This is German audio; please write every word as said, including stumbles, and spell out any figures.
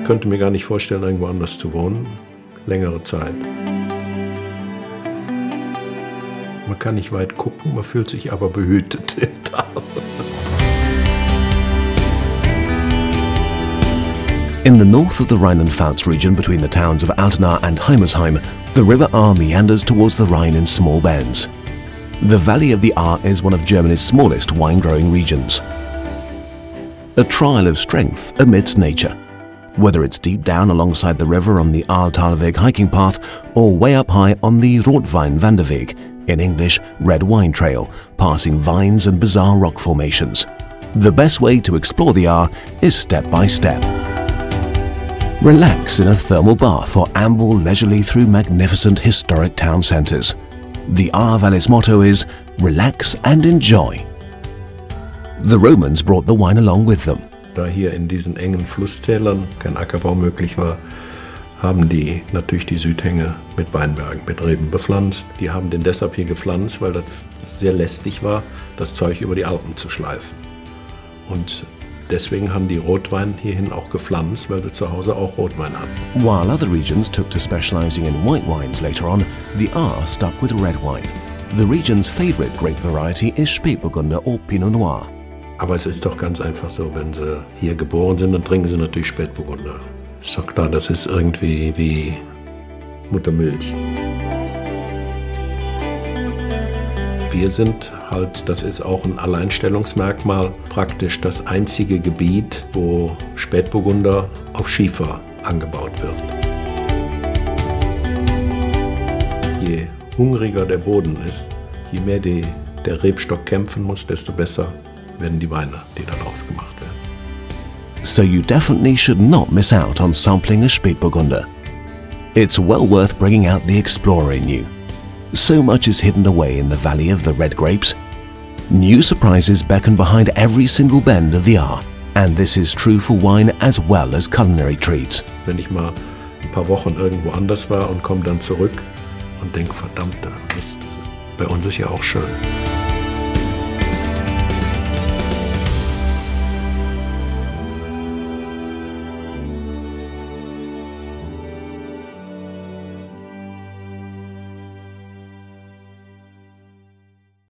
könnte mir gar nicht vorstellen, irgendwo anders zu wohnen, längere Zeit. Man kann nicht weit gucken, man fühlt sich aber behütet im Tal. In the north of the Rhine and Pfalz region between the towns of Altena and Heimersheim, the River Ahr meanders towards the Rhine in small bends. The valley of the Ahr is one of Germany's smallest wine-growing regions. A trial of strength amidst nature. Whether it's deep down alongside the river on the Ahrtalweg hiking path or way up high on the Rotwein-Wanderweg, in English, Red Wine Trail, passing vines and bizarre rock formations. The best way to explore the Ahr is step by step. Relax in a thermal bath or amble leisurely through magnificent historic town centres. The Ahr Valley's motto is, relax and enjoy. The Romans brought the wine along with them. Da hier in diesen engen Flusstälern kein Ackerbau möglich war, haben die natürlich die Südhänge mit Weinbergen, mit Reben bepflanzt. Die haben den deshalb hier gepflanzt, weil das sehr lästig war, das Zeug über die Alpen zu schleifen. Und deswegen haben die Rotwein hierhin auch gepflanzt, weil sie zu Hause auch Rotwein hatten. While other regions took to specializing in white wines later on, the Ahr stuck with red wine. The region's favorite grape variety is Spätburgunder or Pinot Noir. Aber es ist doch ganz einfach so, wenn sie hier geboren sind, dann trinken sie natürlich Spätburgunder. Ist doch klar, das ist irgendwie wie Muttermilch. Wir sind halt, das ist auch ein Alleinstellungsmerkmal, praktisch das einzige Gebiet, wo Spätburgunder auf Schiefer angebaut wird. Je hungriger der Boden ist, je mehr die, der Rebstock kämpfen muss, desto besser werden die Weine, die daraus gemacht werden. So you definitely should not miss out on sampling a Spätburgunder. It's well worth bringing out the explorer in you. So much is hidden away in the valley of the red grapes. New surprises beckon behind every single bend of the Ahr, and this is true for wine as well as culinary treats. Wenn ich mal ein paar Wochen irgendwo anders war und komme dann zurück und denke, verdammte Mist, bei uns ist ja auch schön.